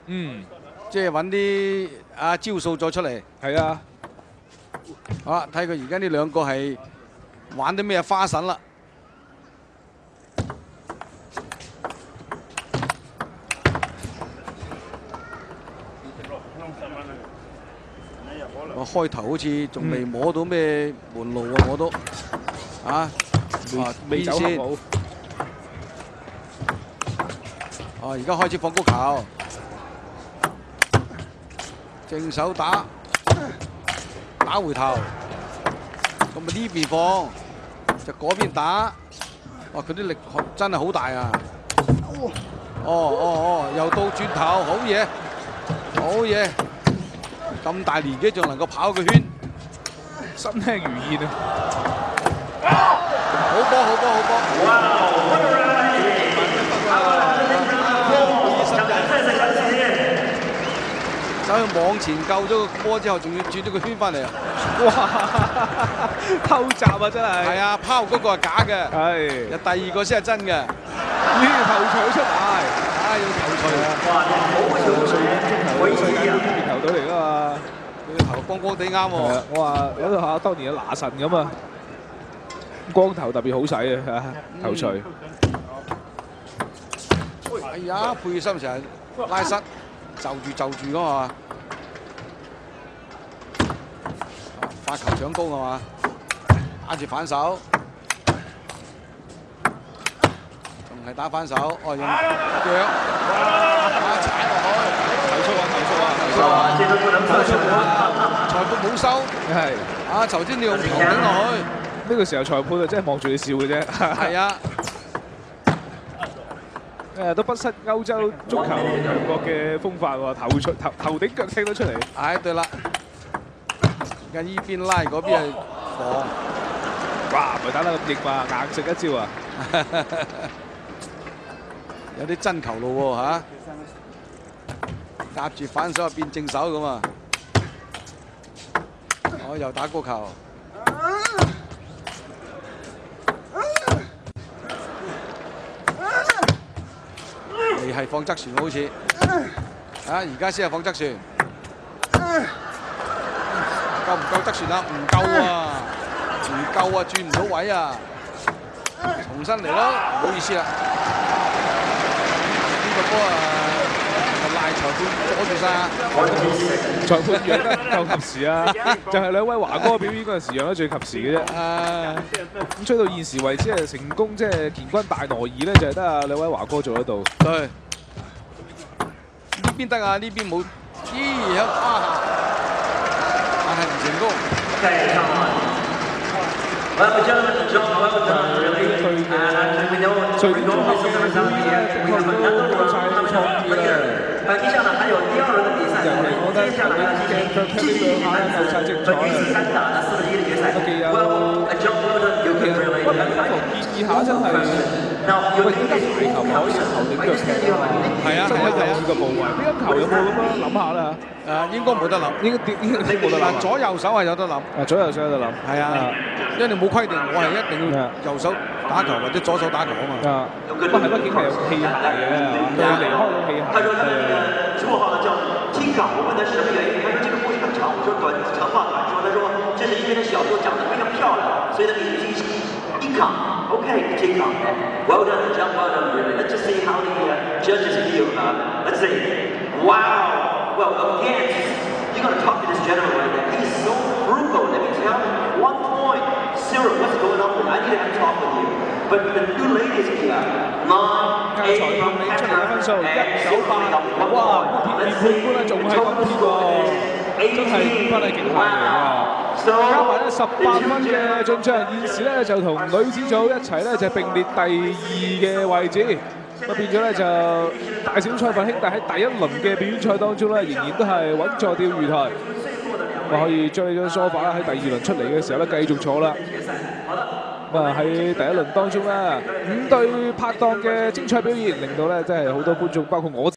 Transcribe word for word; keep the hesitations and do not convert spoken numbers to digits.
嗯， 即係揾啲啊招數再出嚟。 係啊， 好啦，睇佢而家呢兩個係玩啲咩花神啦。我開頭好似仲未摸到咩門路啊，我都啊未走先。 好。 哦，而家開始放高球，正手打，打回頭，咁咪呢邊放，就嗰邊打。哇！佢啲力真係好大啊！哦哦哦，又到轉頭，好嘢，好嘢！咁大年紀仲能夠跑個圈， 身輕如燕啊！ 好波好波好波！走去網前救咗個波之後，仲要轉咗個圈翻嚟啊！ 哇！偷襲啊，真係！ 係啊，拋嗰個係假嘅， 係。 第二個先係真嘅。 呢頭槌出嚟， 啊要頭槌啊！ 瑞典足球世界盃邊球隊嚟噶嘛？ 佢頭光光地啱喎。我話諗到下當年嘅拿神咁啊，光頭特別好使啊嚇頭槌。 哎呀，佩森成日拉失，就住就住噶嘛。發球搶高啊嘛，打住反手，仲係打反手，哦用腳，哇踩落去， 投訴啊投訴啊投訴啊投訴啊！ 裁判冇收， 係啊頭先你用頭頂落去， 呢個時候裁判啊真係望住你笑嘅啫。 係啊。 誒都不失歐洲足球強國嘅風範喎，頭出頭頭頂腳踢到出嚟。 唉，對啦，而家依邊拉，嗰邊係防。 哇！唔係打得咁硬嘛，硬食一招啊！ 有啲真球路喎嚇，夾住反手變正手咁啊！我又打高球。你係放側旋好似，啊而家先係放側旋，夠唔夠側旋啊？唔夠啊，唔夠啊，轉唔到位啊，重新嚟咯，唔好意思啦，呢個波啊賴裁判阻住晒， 裁判讓得夠及時啊！就係兩位華哥表演嗰陣時讓得最及時嘅啫。 啊咁追到現時為止係成功，即係乾坤大挪移咧，就係得啊兩位華哥做得到。 對，呢邊得啊，呢邊冇，咦響胯下，但係唔成功。 對嘅，瑞典足球嘅表演咧，的確都有晒創意啦。尤其我覺得頭頂嘅腳踢呢兩下咧夠晒精彩啊！特別有，其實不不妨建議下真係，喂點解排球可以頭頂腳踢啊嘛？ 係啊係啊係啊！ 個部位，乒乓球有冇咁樣諗下啦？ 誒應該冇得諗， 應該應該冇得諗。 左右手係有得諗。 啊，左右手有得諗。係啊， 因為你冇規定，我係一定要右手打球或者左手打球啊嘛。 啊，不過係畢竟係有器械嘅，係嘛？佢離開咗器械。 他說他的绰號呢叫聽稿，我問他是什麼原因，他說這個故事很長，我說短長話短說，他說這是因為他小時候長得非常漂亮，所以他名字是聽稿。Okay, take off. Well done, jump well done, really. Let's just see how the uh, judges feel. Uh, let's see. Wow. Well, again, you're going to talk to this gentleman right there. He's so frugal. Let me tell you. One point. Cyril, what's going on? I need to have a talk with you. But the two ladies here, Mom, A, Pepper, and Cyril, 哇！鐵面判官咧仲係咁鐵喎，真係分係極限嚟㗎。加埋咧十八分嘅進帳，現時咧就同女子組一齊咧就並列第二嘅位置，咁變咗咧就大小賽份兄弟喺第一輪嘅表演賽當中咧，仍然都係穩坐釣魚台，咁可以將呢張梳化喺第二輪出嚟嘅時候咧繼續坐啦。咁啊喺第一輪當中咧，五對拍檔嘅精彩表現，令到咧真係好多觀眾，包括我。